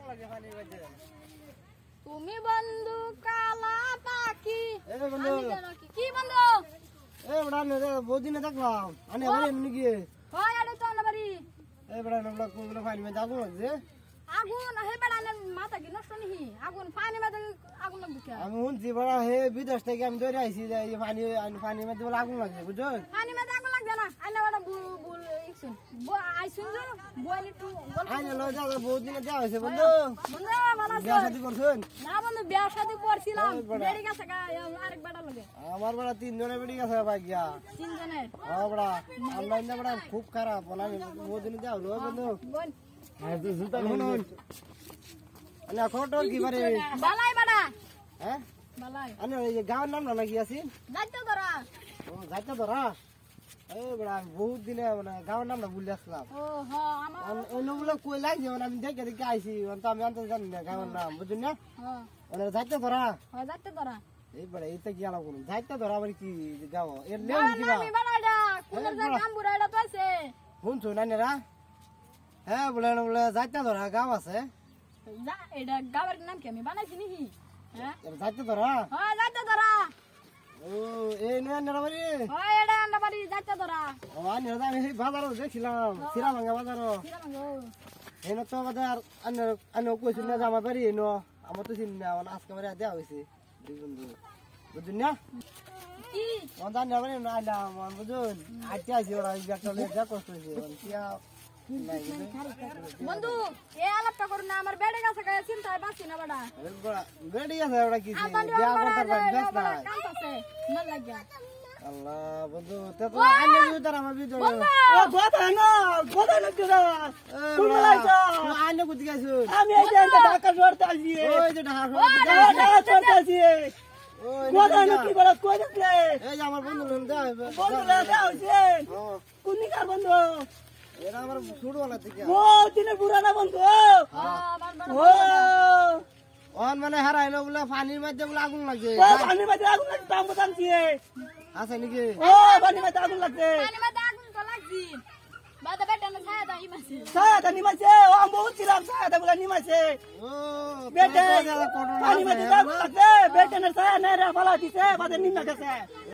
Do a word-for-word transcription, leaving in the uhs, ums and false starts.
তুমি বন্ধু কালা পাখি এই বন্ধু কি বন্ধু এই বড়া নে বহুদিনে দেখলাম আনে আরে এমনি কি হয় আরে তো না বাড়ি এই বড়া নবলা কোবলা পানি মে আগুন লাগছে আগুন হে বেড়ালে মাথা কি নষ্ট নিহি আগুন পানি মে আগুন লাগবে কে আমি শুনছি বড়া হে বিদেশ থেকে আমি ধরে আইছি যে এই পানি পানি মে বলে আগুন লাগছে বুঝছো পানি মে আগুন লাগবে না আইনা বড় বুল বুল ইকছুন আইছুন যে বইনি টু আইনে লয় যা বহুদিনে দেওয়া হইছে বন্ধু বন্ধু ভালো আছে বিয়া শাদি করছেন না বন্ধু বিয়া শাদি করছিলাম বেড়ি গেছে আরেক বেটা লাগে আমার বড়া তিন জনে বেড়ি গেছে ভাই গিয়া তিন জনের ও বড়া অনলাইন না বড়া খুব খারাপ বলা বহুদিনে দেওয়া হলো বন্ধু বোন হ্যাঁ তো জুতা শুনুন আনে ফটো কি বারে বালাই বেটা হ্যাঁ বালাই আনে এই যে গাঁর নাম না নাকি আছে যাইতে ধরা ও যাইতে ধরা এই বড়া বহুত দিনে মানে গাঁর নাম না ভুলে আসলাম ও হ্যাঁ আমার ওই লোকগুলো কই লাগছে মানে আমি দেখে দেখে আইছি তো আমি আনতে জানি না গাঁর নাম বুঝুন না হ্যাঁ মানে যাইতে ধরা হ্যাঁ যাইতে ধরা এই বড়া এইটা কি আলাপ করুন যাইতে ধরা আবার কি গাঁও এর না নেম কিবা আমি বালাইডা কোনের যা কাম বুড়াইডা তো আছে শুনছো না নেরা হ্যাঁ বলে বলে যাইতে ধরা গাঁও আছে যা এটা গাবের নাম কি আমি বানাইছি নিহি হ্যাঁ যাইতে ধরা হ্যাঁ যাইতে ধরা ও এই নয় নেরা বাড়ি হ্যাঁ এটা আন্ডা বাড়ি যাইতে ধরা ও আনি আমি সেই বাজারও দেখছিলাম সিরাভাঙ্গা বাজারও কিরা মাগো এনে তো বাজার আনে আনে কইছিল না জামা বাড়ি এনো আমার তো চিনি না মানে আজকে বাড়ি দেওয়া হয়েছে দুই বন্ধু বুঝুন না কি আমার জানি না না আইলাম বুঝুন আইতে আইছি ওরা একটা যা কষ্ট হয়েছে কিয়া বন্ধু এ আলাপটা করুন না আমার বেড়ে গেছে গায়ে চিন্তায় বাঁচি না বাড়া বেড়ি আছে ওরা কি আমার বিয়া করতে পারবে বেশ না কাম আছে মন লাগিয়া আল্লাহ বন্ধু তে তো আইনে বিউতার আমার বিউতার ও কথা না কথা না তোরা তুমি লাইছো আইনে কুতি গেছো আমি এই যে ঢাকা শহরতে আছি ওই যে ঢাকা ঢাকা শহরতে আছি ওই কথা না কি বড় কই দেখলে এই যে আমার বন্ধু লোন দেয় বন্ধু লাগা হইছে কোনি কার বন্ধু এরা আমার ছুটওয়ালা থেকে ও দিনে পুরানা বন্ধু আমার বড় ও অন মানে হারাইলো বলে পানির মধ্যে বলে আগুন লাগছে ও পানি মধ্যে আগুন লাগছে তাম বলছি আছে নাকি ও পানি মধ্যে আগুন লাগছে পানি মধ্যে আগুন তো লাগছি বাদা বেটা না ছায়া দাই মাসি সায়াটা নিমাছে ও আমি বহুত ছিলাম সায়াটা বলে নিমাছে ও বেটে কত জায়গা কত পানি মধ্যে আগুন লাগছে বেটে না সায়া না রে ফালা দিছে বাদে নিমা গেছে